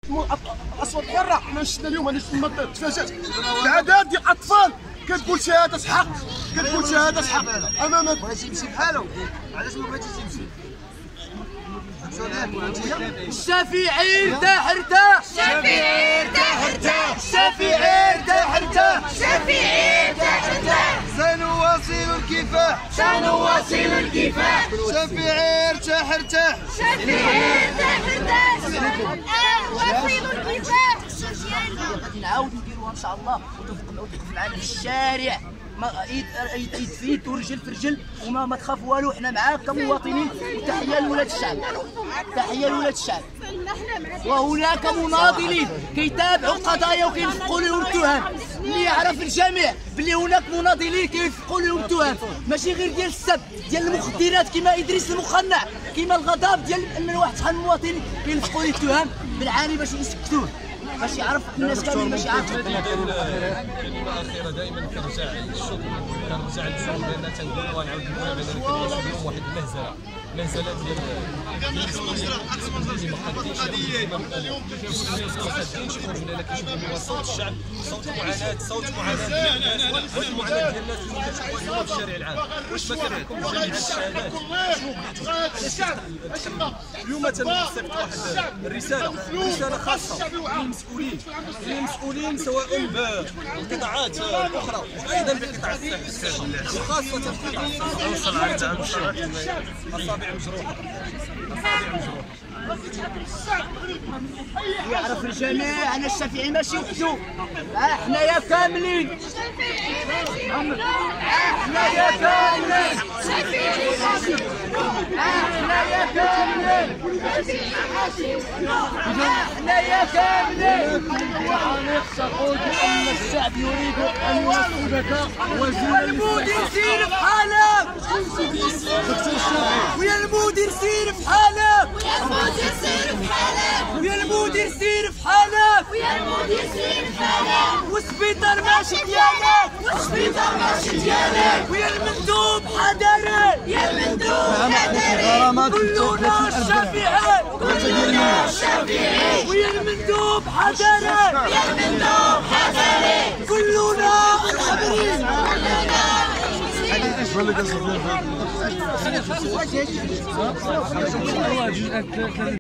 الاصوات حره. حنا شفنا اليوم، انا تفاجات العدد ديال الاطفال كتقول شهاده حق، كتقول شهاده حق امام. بغيتي يمشي بحالو، علاش ما بغيتيش يمشي؟ الشافعي ارتاح ارتاح، الشافعي ارتاح ارتاح، الشافعي ارتاح ارتاح، الشافعي ارتاح ارتاح، سنواصل الكفاح، سنواصل الكفاح، الشافعي ارتاح ارتاح، الشافعي ارتاح ارتاح، واصل الكفاح. غادي نعاودو نديروها ان شاء الله، وتوقف معنا في الشارع، يد في يد ورجل في رجل، وما تخاف والو. حنا معاك كمواطنين، وتحيه لولاد الشعب، تحيه لولاد الشعب. وهناك مناضلين كيتابعوا القضايا وكيلفقوا لهم التهم. اللي يعرف الجميع بلي هناك مناضلين كيلفقوا لهم التهم، ماشي غير ديال السب، ديال المخدرات كيما ادريس المخنع، كيما الغضب ديال ان واحد شحال من مواطنين كيلفقوا ليه التهم بالعاني باش يسكتوه، باش يعرف الناس كاملين، باش يعرف. كلمة أخيرة دائما كنرجع للشغل، كنرجع للشغل بأن تنقول ونعاود نقولها بأننا كنعيشوا اليوم واحد المهزلة، مهزلة ديال اللي ما قادينش يخرجوا لنا. كنشوفوا هو صوت الشعب، صوت معاناة، صوت معاناة ديال الناس، هذه المعاناة ديال الناس اللي كتشوفوها اليوم في الشارع العام. واش ما كنحكمش على هاد الشهادات؟ شنو اليوم تنصيفط واحد الرسالة خاصة للمسؤولين سواء بالقطاعات الاخرى وايضا بالقطاع الصحي، وخاصه القطاع الصحي. اصابع مجروحه، اصابع مجروحه. يعرف الجميع ان الشافعي ماشي وحده، حنايا كاملين، حنايا كاملين، حنايا كاملين، حنايا كاملين. ونقصد ان الشعب يريد ان يصيبك وزيرا. المدير سير في حالك، ويا المدير سير في حالك، ويا المدير سير في حالك، ويا المدير سير في حالك، ويا المدير سير في حالك، والسبيطار ماشي ديالك، والسبيطار ماشي ديالك، ويا المندوب حضري، يا المندوب حضري، كلنا الشافعي، كلنا الشافعي، ويا المندوب حضري، يا المندوب حضري، كلنا الحبرين. كلنا